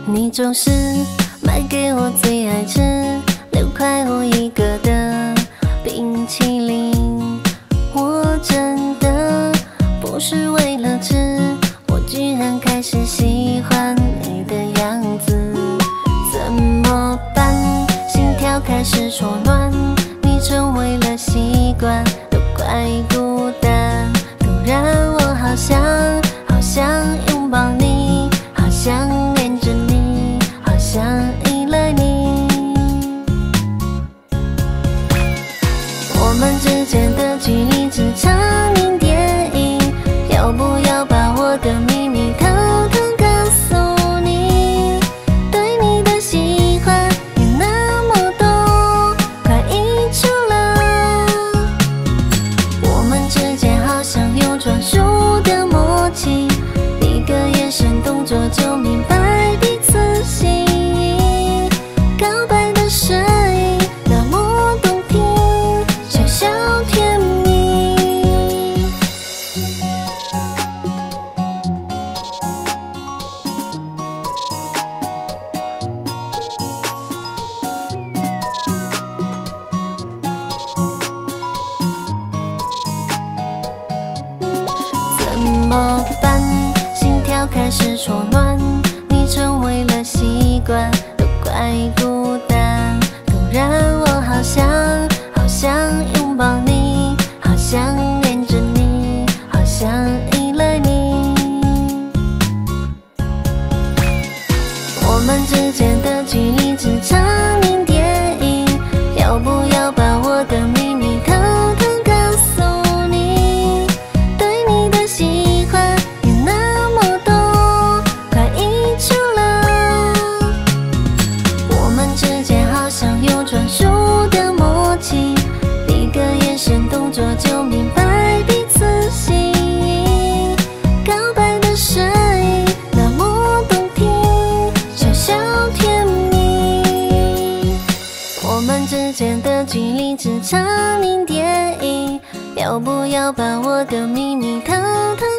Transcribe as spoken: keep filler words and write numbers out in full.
你总是买给我最爱吃六块五一个的冰淇淋，我真的不是为了吃，我居然开始喜欢你的样子，怎么办？心跳开始错乱，你成为了习惯，都怪孤单。突然我好想好想拥抱你，好想恋着你，好想依赖你。我们之间的距离只差零点一，要不要把我的秘密偷偷告诉你？对你的喜欢也那么多，快溢出了。我们之间好像有专属的默契，一个眼神动作就明白彼此心意。告白的声音那么动听，小小甜蜜。怎么办？心跳开始错乱，你成为了习惯，都怪孤单。突然我好想好想拥抱你，好想恋着你，好想依赖你。我们之间的距离只差零点一，要不要把我的秘密偷偷告诉你？对你的喜欢也那么多，快溢出了。我们之间好像有专属的默契，一个眼神动作就明白彼此心意。告白的声音那么动听，小小甜蜜。我们之间的距离只差零点一，要不要把我的秘密偷偷